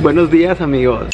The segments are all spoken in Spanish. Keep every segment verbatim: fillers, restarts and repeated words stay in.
Buenos días, amigos.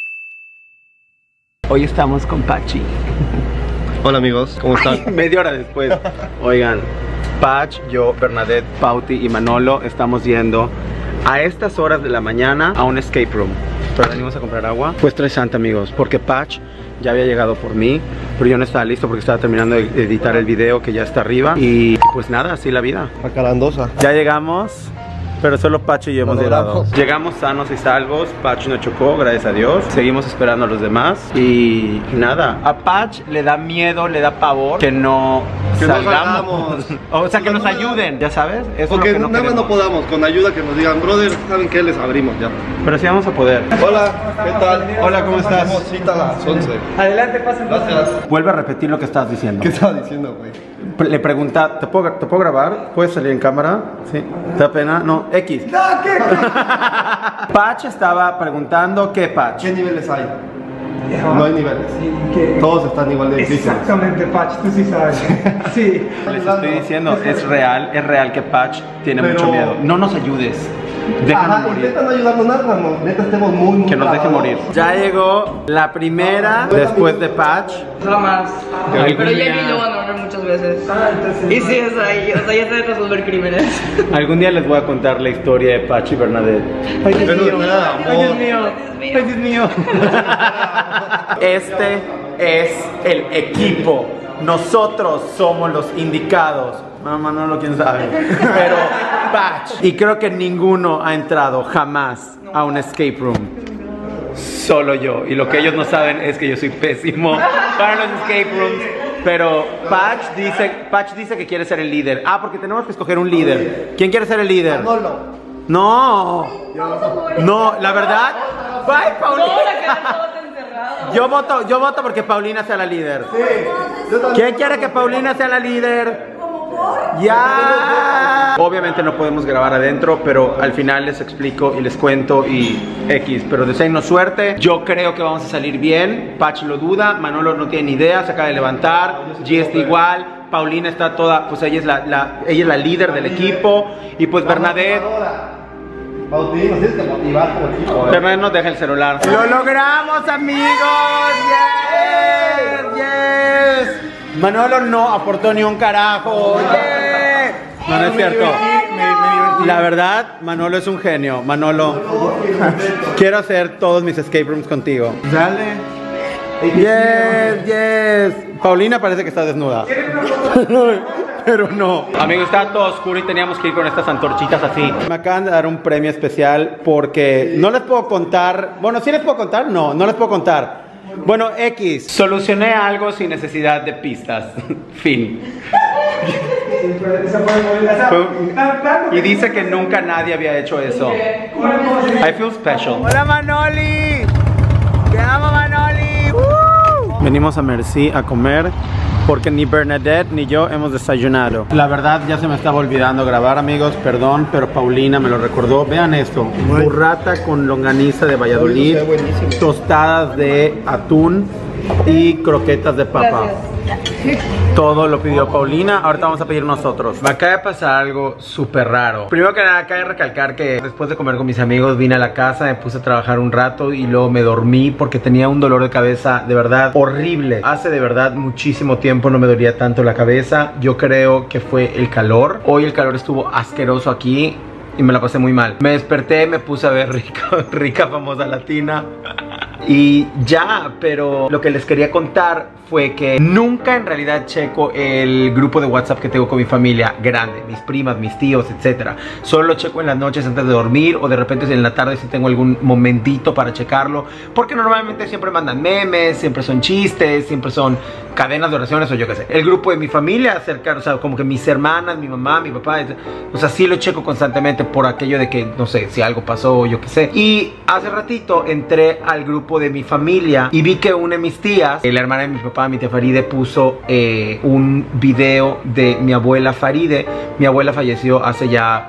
Hoy estamos con Pachi. Hola amigos, ¿cómo están? Ay, media hora después. Oigan, Pach, yo, Bernadette, Pauti y Manolo estamos yendo a estas horas de la mañana a un escape room. Pero venimos a comprar agua. Fue estresante, amigos, porque Pach ya había llegado por mí, pero yo no estaba listo porque estaba terminando de editar el video que ya está arriba. Y pues nada, así la vida. Acarandosa. Ya llegamos, pero solo Pacho y yo hemos llegado. Llegamos sanos y salvos. Pach no chocó, gracias a Dios. Seguimos esperando a los demás. Y nada, a Pach le da miedo, le da pavor que no que salgamos. No o sea, que nos ayuden, ya sabes. Eso Porque es lo que no nada más no podamos, con ayuda que nos digan, brother, ¿saben qué? Les abrimos ya. Pero sí vamos a poder. Hola, ¿qué tal? Hola, ¿cómo estás? Tenemos cita a las once. Adelante, pasen. Gracias. Vuelve a repetir lo que estás diciendo. ¿Qué estaba diciendo, güey? Le pregunta, ¿te puedo, ¿te puedo grabar? ¿Puedes salir en cámara? Sí. ¿Te da pena? No, X. No, ¿qué? Pach estaba preguntando, ¿qué Pach? ¿Qué niveles hay? No hay niveles. ¿Qué? Todos están igual de difíciles. Exactamente, Pach, tú sí sabes. Sí. Les estoy diciendo, es real, es real que Pach tiene Pero... mucho miedo. No nos ayudes. Déjanos Ajá, morir. intentan ayudarnos nada, no, neta estemos muy, muy Que nos deje clavados. morir. Ya llegó la primera después de Pach. Jamás. Algún Pero ya día- vi lo van a ver muchas veces. Ah, entonces. Y sí, es ahí. O sea, ya sé resolver crímenes. Algún día les voy a contar la historia de Pach y Bernadette. Ay, Dios Pero mío. me da Ay, Dios amor. mío. Ay, Dios mío. Este es el equipo. Nosotros somos los indicados. Mamá, no lo quién sabe. Pero Pach. Y creo que ninguno ha entrado jamás a un escape room. Solo yo. Y lo que ellos no saben es que yo soy pésimo para los escape rooms. Pero Pach dice, Pach dice que quiere ser el líder. Ah, porque tenemos que escoger un líder. ¿Quién quiere ser el líder? Manolo. No. No, la verdad. Bye, Paulina. Yo voto, yo voto porque Paulina sea la líder. Yo también. ¿Quién quiere que Paulina sea la líder? Ya. Obviamente no podemos grabar adentro, pero al final les explico y les cuento y X. Pero deseennos suerte. Yo creo que vamos a salir bien. Pach lo duda, Manolo no tiene ni idea, se acaba de levantar. G está igual. Paulina está toda, pues ella es la, la- ella es la líder del equipo. Y pues Bernadette. Bauti, nos tienes que motivar como equipo. Bernadette nos deja el celular. ¡Lo logramos, amigos! ¡Yes! ¡Yes! Manolo no aportó ni un carajo. ¡Yeah! No, no es cierto. La verdad, Manolo es un genio. Manolo, quiero hacer todos mis escape rooms contigo. Dale. Yes, yes. Paulina parece que está desnuda. Pero no. Amigos, estaba todo oscuro y teníamos que ir con estas antorchitas así. Me acaban de dar un premio especial porque no les puedo contar. Bueno, ¿sí les puedo contar? No, no les puedo contar. Bueno, X. Solucioné algo sin necesidad de pistas. Fin. Fue- Y dice que nunca nadie había hecho eso. I feel special. Hola, Manoli. Te amo, Manoli. ¡Woo! Venimos a Merci a comer porque ni Bernadette ni yo hemos desayunado. La verdad ya se me estaba olvidando grabar, amigos, perdón, pero Paulina me lo recordó. Vean esto, burrata con longaniza de Valladolid, tostadas de atún y croquetas de papa. Todo lo pidió Paulina, ahorita vamos a pedir nosotros. Me acaba de pasar algo súper raro. Primero que nada, acaba de recalcar que después de comer con mis amigos vine a la casa, me puse a trabajar un rato y luego me dormí porque tenía un dolor de cabeza de verdad horrible. Hace de verdad muchísimo tiempo no me dolía tanto la cabeza. Yo creo que fue el calor. Hoy el calor estuvo asqueroso aquí y me la pasé muy mal. Me desperté, me puse a ver rica, rica famosa latina. Y ya, pero lo que les quería contar fue que nunca en realidad checo el grupo de WhatsApp que tengo con mi familia grande, mis primas, mis tíos, etcétera. Solo lo checo en las noches antes de dormir o de repente en la tarde si tengo algún momentito para checarlo, porque normalmente siempre mandan memes, siempre son chistes, siempre son cadenas de oraciones o yo qué sé. El grupo de mi familia cercano, o sea, como que mis hermanas, mi mamá, mi papá, o sea, sí lo checo constantemente por aquello de que, no sé, si algo pasó o yo qué sé. Y hace ratito entré al grupo de mi familia y vi que una de mis tías, la hermana de mi papá, mi tía Faride, puso eh, un video de mi abuela Faride. Mi abuela falleció hace ya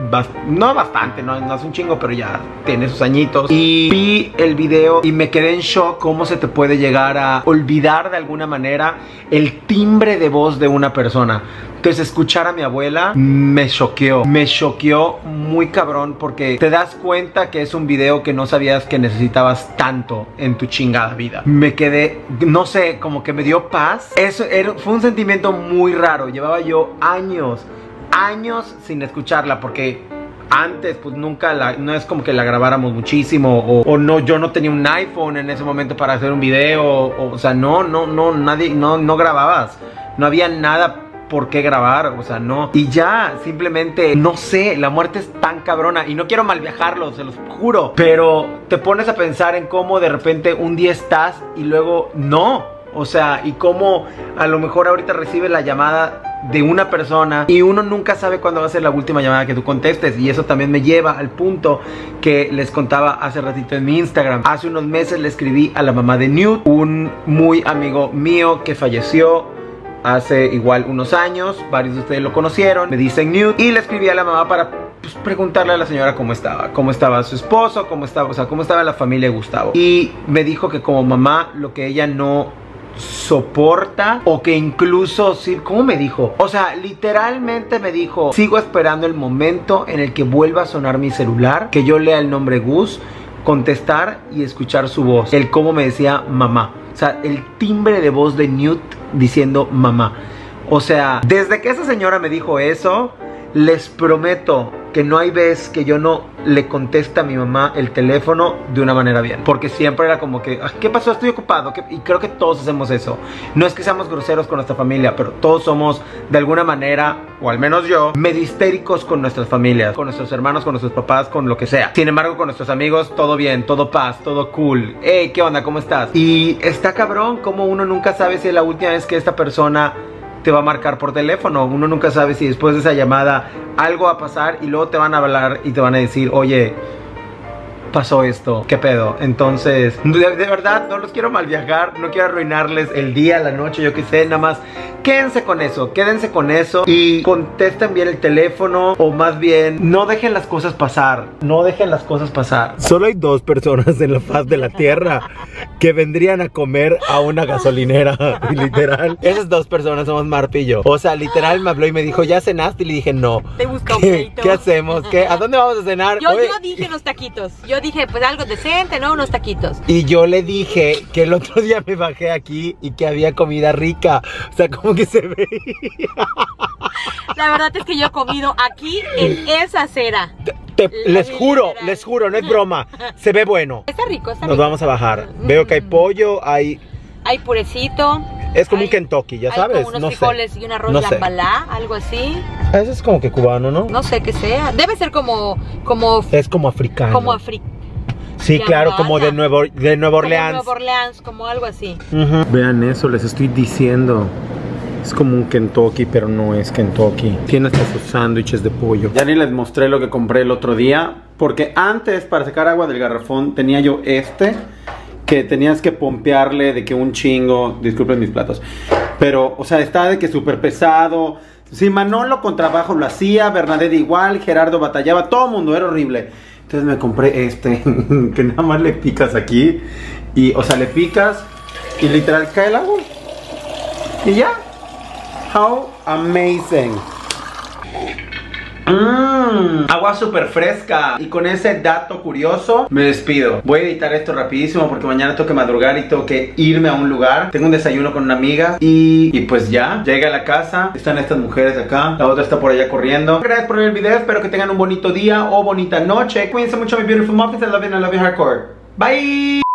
bast no bastante, no, no es un chingo, pero ya tiene sus añitos. Y vi el video y me quedé en shock cómo se te puede llegar a olvidar de alguna manera el timbre de voz de una persona. Entonces escuchar a mi abuela me choqueó, me choqueó muy cabrón, porque te das cuenta que es un video que no sabías que necesitabas tanto en tu chingada vida. Me quedé, no sé, como que me dio paz. Eso era, fue un sentimiento muy raro. Llevaba yo años, años sin escucharla, porque antes pues nunca la, no es como que la grabáramos muchísimo, o, o no, yo no tenía un iPhone en ese momento para hacer un video, o, o sea, no, no, no, nadie, no, no grababas, no había nada por qué grabar, o sea, no. Y ya, simplemente, no sé, la muerte es tan cabrona. Y no quiero mal viajarlo, se los juro, pero te pones a pensar en cómo de repente un día estás y luego no. O sea, y cómo a lo mejor ahorita recibes la llamada de una persona y uno nunca sabe cuándo va a ser la última llamada que tú contestes. Y eso también me lleva al punto que les contaba hace ratito en mi Instagram. Hace unos meses le escribí a la mamá de Newt, un muy amigo mío que falleció hace igual unos años. Varios de ustedes lo conocieron, me dicen Newt. Y le escribí a la mamá para pues, preguntarle a la señora cómo estaba, cómo estaba su esposo, cómo estaba, o sea, cómo estaba la familia de Gustavo. Y me dijo que como mamá lo que ella no soporta, o que incluso, sí, ¿cómo me dijo? O sea, literalmente me dijo: sigo esperando el momento en el que vuelva a sonar mi celular, que yo lea el nombre Gus, contestar y escuchar su voz. El cómo me decía mamá. O sea, el timbre de voz de Newt diciendo mamá. O sea, desde que esa señora me dijo eso, les prometo que no hay vez que yo no le conteste a mi mamá el teléfono de una manera bien. Porque siempre era como que, ¿qué pasó? Estoy ocupado. Y creo que todos hacemos eso. No es que seamos groseros con nuestra familia, pero todos somos de alguna manera, o al menos yo, medio histéricos con nuestras familias, con nuestros hermanos, con nuestros papás, con lo que sea. Sin embargo, con nuestros amigos, todo bien, todo paz, todo cool. Hey, ¿qué onda? ¿Cómo estás? Y está cabrón como uno nunca sabe si es la última vez que esta persona te va a marcar por teléfono. Uno nunca sabe si después de esa llamada algo va a pasar y luego te van a hablar y te van a decir: oye, pasó esto, ¿qué pedo? Entonces, de, de verdad, no los quiero mal viajar, no quiero arruinarles el día, la noche, yo qué sé, nada más quédense con eso, quédense con eso y contesten bien el teléfono, o más bien, no dejen las cosas pasar, no dejen las cosas pasar. Solo hay dos personas en la faz de la tierra que vendrían a comer a una gasolinera, literal. Esas dos personas somos Marta y yo. O sea, literal me habló y me dijo: ¿ya cenaste? Y le dije: no. Te busca un ¿Qué, pleito. ¿Qué hacemos? ¿Qué? ¿A dónde vamos a cenar? Yo, Oye, yo dije unos taquitos. Yo dije, pues algo decente, ¿no? Unos taquitos. y yo le dije que el otro día me bajé aquí y que había comida rica. O sea, como que se veía. La verdad es que yo he comido aquí en esa acera. Te- te- les juro, les juro, no es broma. Se ve bueno. Está rico, está Nos rico. vamos a bajar. Veo que hay pollo, hay... Hay purecito. Es como hay- un Kentucky, ya hay sabes. como unos No frijoles sé. y un arroz No sé. lambalá, algo así. Eso es como que cubano, ¿no? No sé qué sea. Debe ser como, como, Es como africano. como africano. Sí, claro, como de Nuevo, de Nueva Orleans. Nueva Orleans, como algo así. Uh-huh. Vean eso, les estoy diciendo. Es como un Kentucky, pero no es Kentucky. Tiene hasta sus sándwiches de pollo. Ya ni les mostré lo que compré el otro día, porque antes, para sacar agua del garrafón, tenía yo este, que tenías que pompearle de que un chingo. Disculpen mis platos. Pero, o sea, está de que súper pesado. Si Manolo con trabajo lo hacía, Bernadette igual, Gerardo batallaba, todo el mundo, era horrible. Entonces me compré este, que nada más le picas aquí. Y, o sea, le picas y literal cae el agua. Y ya. How amazing. Mmm, agua súper fresca. Y con ese dato curioso me despido. Voy a editar esto rapidísimo porque mañana tengo que madrugar y tengo que irme a un lugar. Tengo un desayuno con una amiga y, y pues ya, llegué a la casa. Están estas mujeres acá, la otra está por allá corriendo. Gracias por ver el video, espero que tengan un bonito día o bonita noche. Cuídense mucho, mi beautiful muffins. I love you and I love you hardcore. Bye.